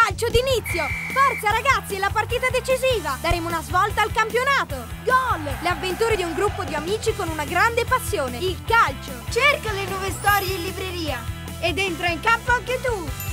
calcio d'inizio! Forza ragazzi, è la partita decisiva! Daremo una svolta al campionato! Gol! Le avventure di un gruppo di amici con una grande passione, il calcio! Cerca le nuove storie in libreria! Ed entra in campo anche tu!